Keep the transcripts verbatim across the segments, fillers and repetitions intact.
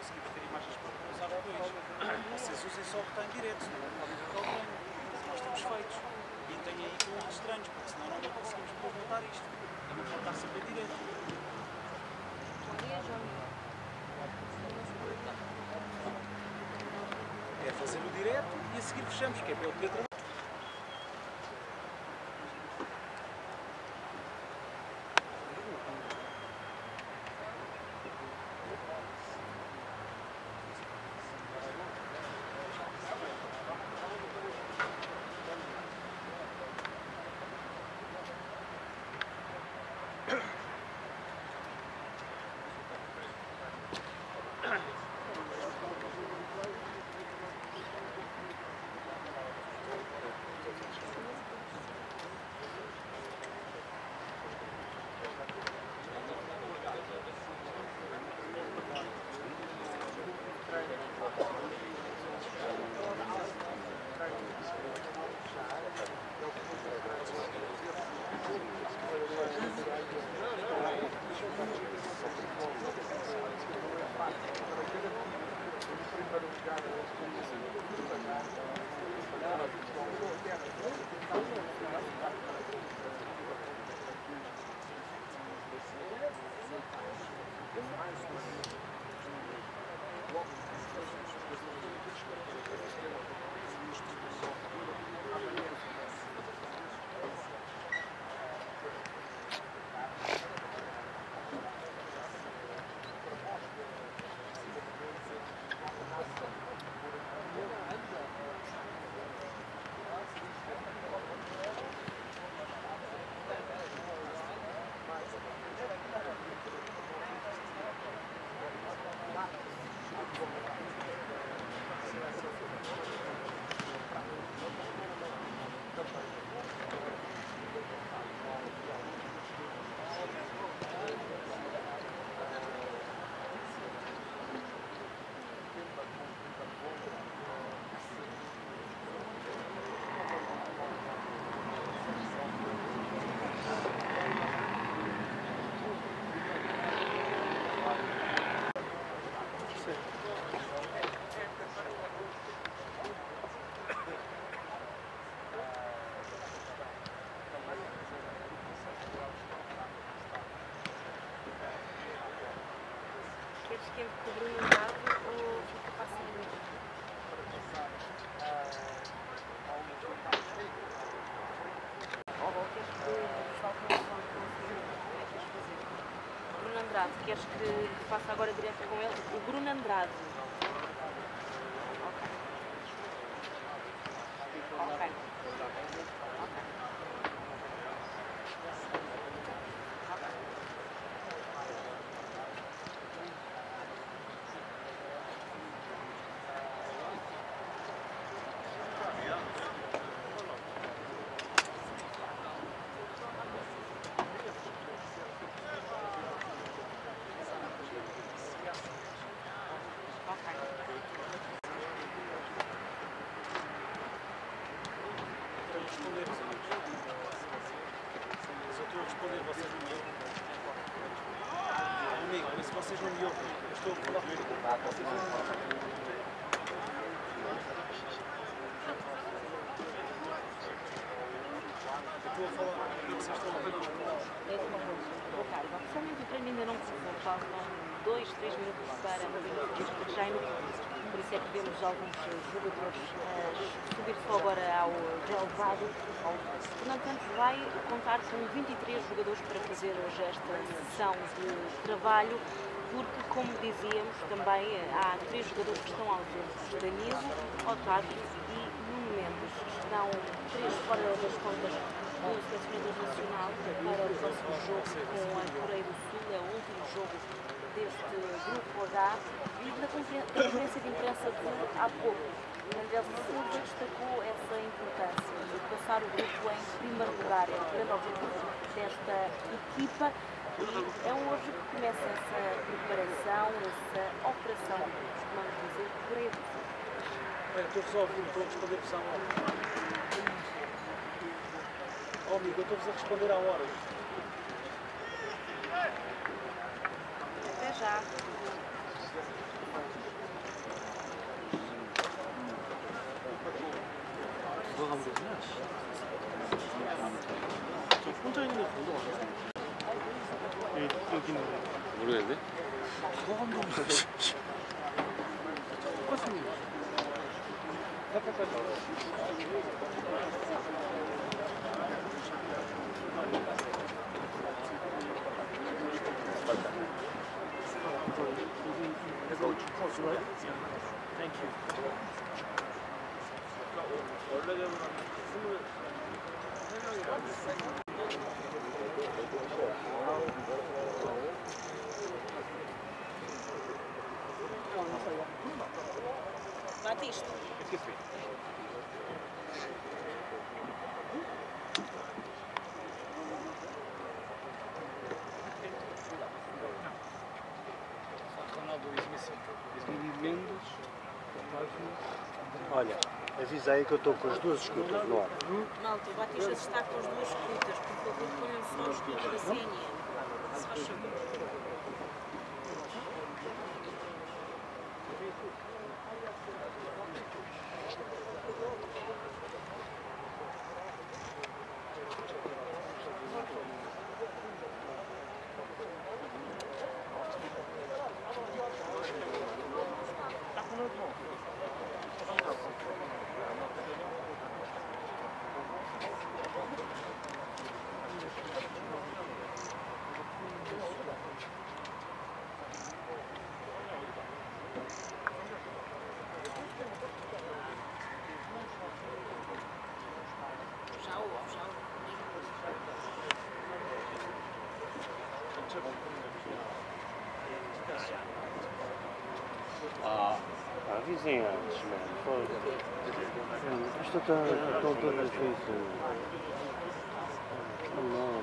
conseguir ter imagens para usar depois. Vocês usem só o que está em direto, não é o código que é o treino. Nós temos feitos. E tem aí com os estranhos, porque senão não conseguimos depois montar isto. E não pode estar sempre em direto. É fazer o direto e a seguir fechamos, que é para ele poder trabalhar. Queres que entre o Bernardo ou fica fácil? Bruno Andrade, queres que faça agora direto com ele? O Bruno Andrade. Ok. Ok. Vocês não me ouvem, eu estou a falar com ele. Vocês não me ouvem. Eu estou a falar com ele, vocês estão a ouvir. Boa tarde. Oficialmente o treino ainda não começou, faltam dois, três minutos para este treino, por isso é que vemos alguns jogadores uh, subir só agora ao relevado. O Fernando Santos vai contar com vinte e três jogadores para fazer hoje esta sessão de trabalho, porque, como dizíamos, também há três jogadores que estão ausentes: Danilo, Otávio e Nuno Mendes. Estão três fora das contas do selecionador nacional para o próximo jogo com a Coreia do Sul, é o último jogo deste grupo H. E na conferência de imprensa de há pouco, Bernardo Silva destacou essa importância de passar o grupo em primeiro lugar. É o grande objetivo desta equipa e é hoje que começa essa preparação, essa operação, costumamos dizer, Coreia do Sul. Estou resolvido, estou a responder por São Oh, amigo, eu estou-vos a responder à hora. Até já. 누가 가면 되냐? 저 혼자 있는 거 본적 없었어요. 여기, 여기는 모르겠는데? 누가 가면 되냐? 똑같습니다. Thank you. Batista. Olha, avisei que eu estou com as duas escutas no ar. Malta, o Batista está com as duas escutas. Por favor, ponham só a escuta da C N N. Se faz favor. Joao, Joao. Ah, avisem antes, mano. Isto está estão todas isso. Não, não.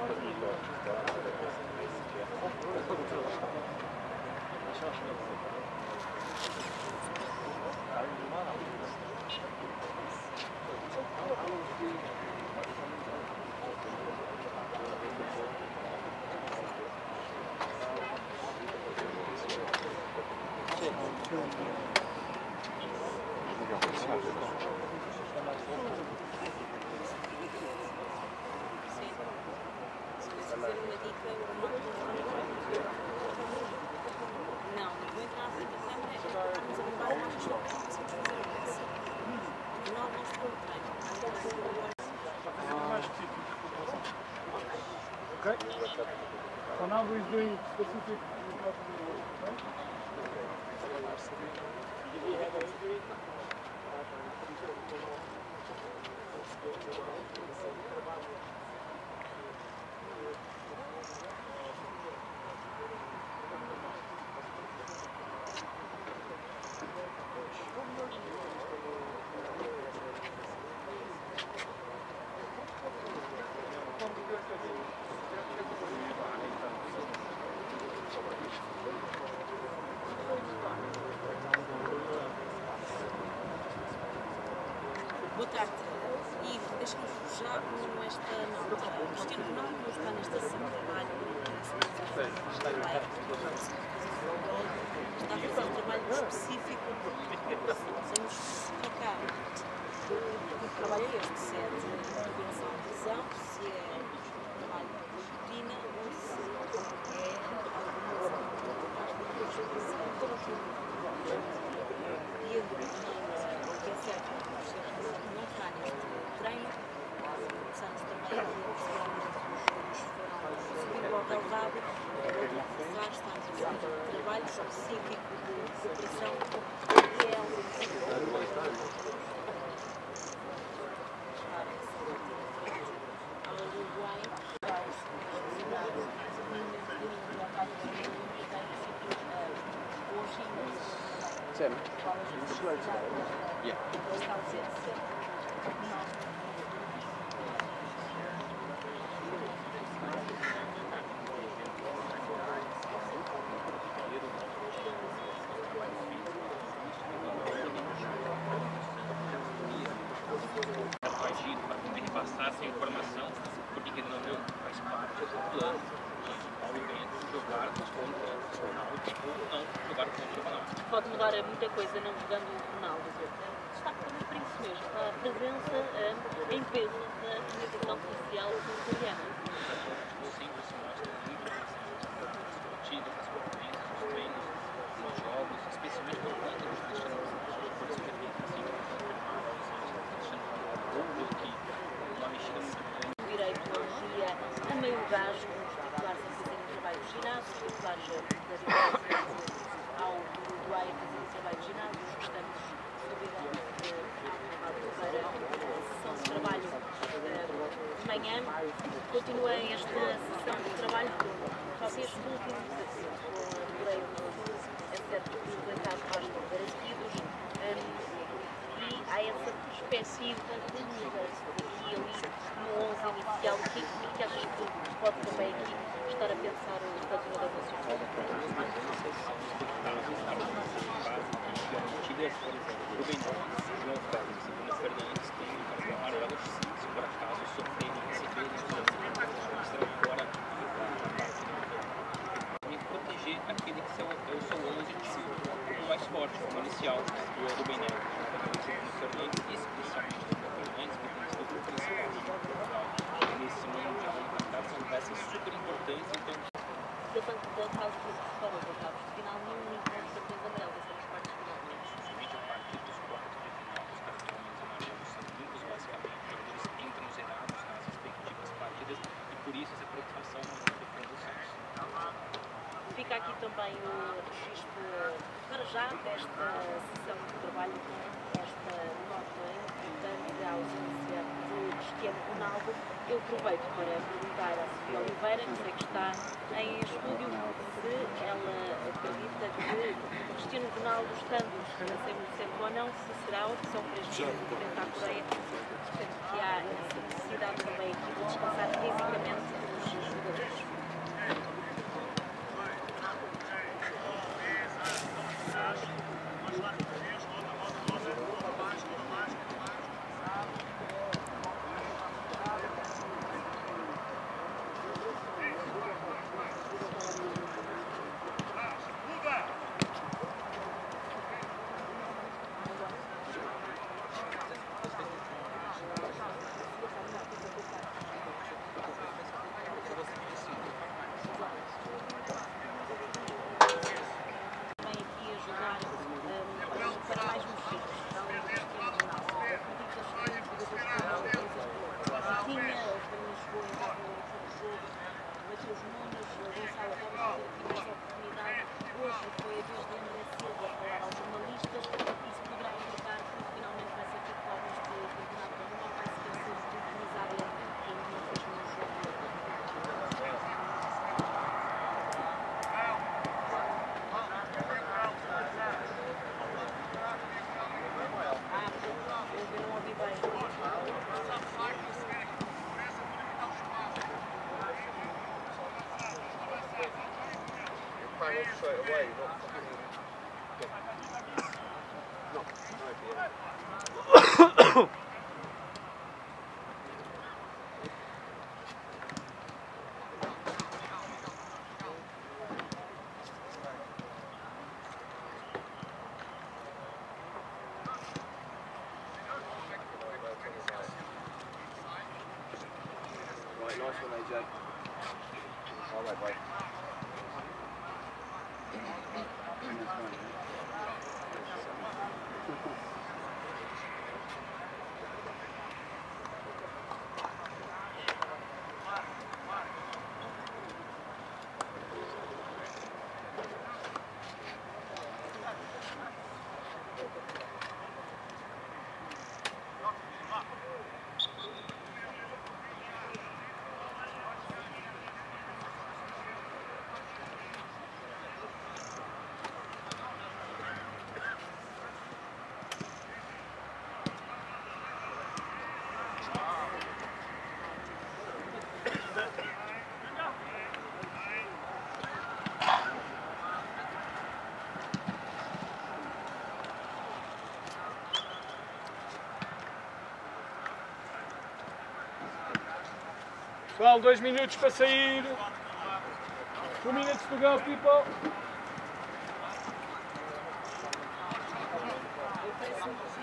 Não, não vou entrar à frente da câmera, estamos a levar mais distância. Afinal, vamos para o treino. Okay. Ronaldo is doing specific. Boa tarde. E deixa-me já com esta nota. O Cristiano Ronaldo não está na estação de trabalho. Está a fazer um trabalho específico. Vamos especificar que trabalho é este, se é de prevenção de lesão, se é trabalho de rotina ou se é alguma lesão. E o que é certo, não está neste treino. Começamos também a ver os subir ao relevado, outro reforçar, está a fazer um trabalho específico de cooperação e é um Sam, slow today. Yeah. Agido para poder repassar essa informação, porque ele não faz parte do plano. Obviamente, jogar contra o Ronaldo ou não. jogar contra o Ronaldo. Pode mudar muita coisa não jogando o Ronaldo. Está também por isso mesmo, a presença uh, em peso da comunicação social coreana. Sempre se mostra muito presente nas partidas, nas conferências, nos treinos, nos jogos, especialmente quando conta dos Cristiano Ronaldo, por isso que ele assim, Cristiano Ronaldo, que uma mexida muito grande. O direito elogia a meio gás, os titulares a fazerem trabalho de ginásio, os titulares da ao Uruguai a fazerem trabalho de ginásio, os restantes subiram para a sessão de trabalho de manhã. Continua esta sessão de trabalho com talvez o último desafio, com a Coreia do Sul, a certos resultados mais garantidos, e há essa perspectiva de mudança aqui e ali no onze inicial. O que, o que achas que pode também aqui estar a pensar o treinador nacional? Garantidas, por exemplo, Ruben, Joao, Felix e Bruno Fernandez têm um cartão amarelo se por acaso sofrerem receberem mostrar fora da partida. Tem que proteger aquele que é o seu onze como mais forte, como inicial, o Ruben, o Bruno Fernandez, especialmente o Bruno Fernandez, que tem sido o principal nesse mundial no Qatar, são peças super importantes. Então, da fase que se separou da oitavos de final, nenhum encontro de cartões amarelos, essas partes finais. Somente a partir dos quartos de final, os cartões amarelos são limpos basicamente, os jogadores entram zerados nas respectivas partidas e por isso essa preocupação não é defende o Santos. Fica aqui também o registro, para já, desta sessão de trabalho, esta nota importante da ausência de Cristiano Ronaldo. Eu aproveito para perguntar à Sofia Oliveira, que sei que está em estúdio, se ela acredita que Cristiano Ronaldo, estando a cem por cento ou não, se será a opção para este jogo frente à Coreia, portanto que há essa necessidade também aqui de descansar fisicamente os jogadores. Straight away, not fucking... No. Right, nice one, A J. All right, bye. Pessoal, dois minutos para sair. Two minutes to go, people. Sim.